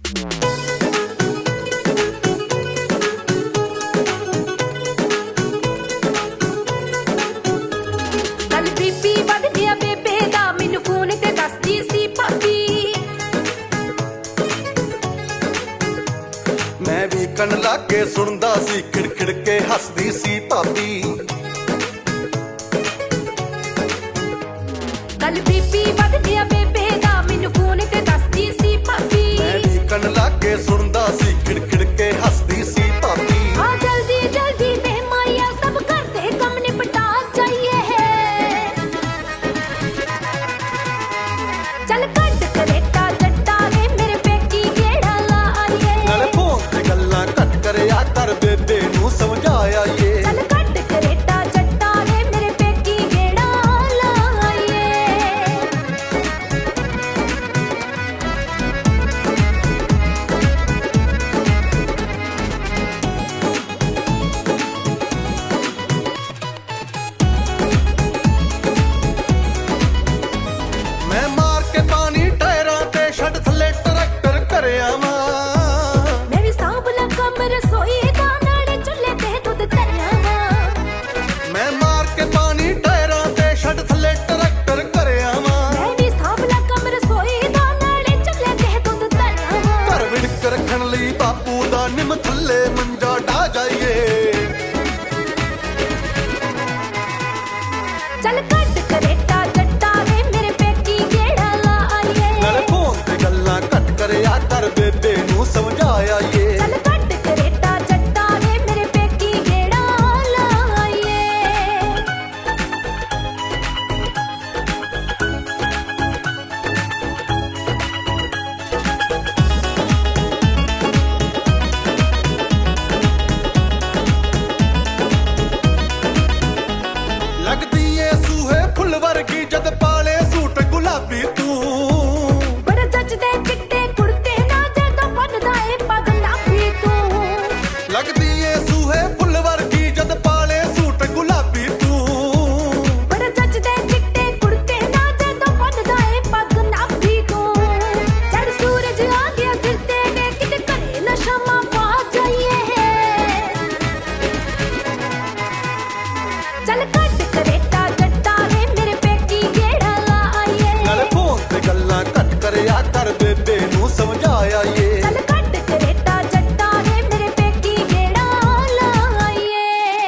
मैं भी कन लागे सुनदा सी खिड़खिड़ के हसदी सी भाभी। कल बीपी वध गया बेबे दा मैनू फोन ते दसदी सी भाभी। मैं भी कन लागे सुनदा सी खिड़खिड़ के हसदी सी भाभी। आ जल्दी जल्दी वे माया सब घर दे कम निपटा जाइए है। चल कट करेटा जट्टा रे मेरे पेकी गेड़ा ला आइए। नाले फोन ते गल्लां कट करया कर बेबे नू समझाया ये। चल कट करेटा जट्टा रे मेरे पेकी गेड़ा ला आइए। मैं मार के पानी टायरां ते छड़ थल्ले ट्रैक्टर करया वा। मैं भी सांभ ला कमर सोई दा नाले चुल्हे ते दुध धरिया वा। मैं मार के पानी टायरां ते छड़ थल्ले ट्रैक्टर करया वा। मैं भी सांभ ला कमर सोई दा नाले चुल्हे ते दुध धरिया वा। घर विड़क रखण लई बापू दा निम थल्ले मंजा ढा जाइए। चल कट करेटा जट्टा रे मेरे पेकी गेड़ा ला आइए। नाले फोन ते गल्लां कट करया कर बेबे नू समझाया ये। चल कट करेटा जट्टा रे मेरे पेकी गेड़ा ला आइए। लगदी ए सूहे फुल वर्गी जद पाले सूट गुलाबी तू। बड़ जचदे चिट्टे कुर्ते ना जदों बनदा ए पगला भी तू। लगदी ए सूहे फुल वर्गी जद पाले सूट गुलाबी तू। बड़ जचदे चिट्टे कुर्ते ना जदों बनदा ए पगला भी तू। चढ़ सूरज आ गया सिर ते वे किते करे ना शमा पा जाइए है। चल कट करेटा जट्टा रे मेरे पेकी गेड़ा ला आइए। नाले फोन ते गल्लां कट करया कर बेबे नू समझाया ये। चल कट करेटा जट्टा रे मेरे पेकी गेड़ा ला आइए।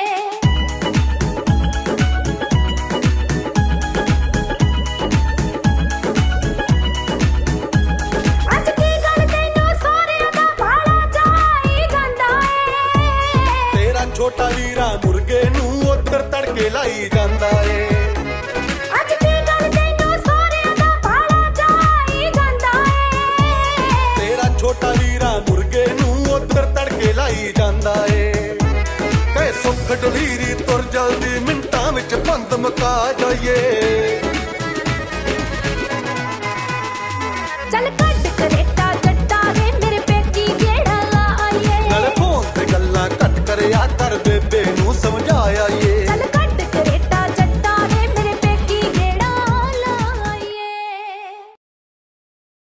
ਅੱਜ ਕੀ ਗੱਲ ਤੈਨੂੰ ਸੋਹਰਿਆਂ ਦਾ ਭਾਲਾ ਜਾਈ ਜਾਂਦਾ ਏ। तेरा छोटा वीरा मुर्गे नू उधर तड़के लाई जांदा ए। ਅੱਜ ਕੀ ਗੱਲ ਤੈਨੂੰ ਸੋਹਰਿਆਂ ਦਾ ਭਾਲਾ ਜਾਈ ਜਾਂਦਾ ਏ। तेरा छोटा वीरा मुर्गे नू उधर तड़के लाई जांदा ए। कहे सुख डलीरी तुर जल्दी मिंटां विच बंद मुका जाइए।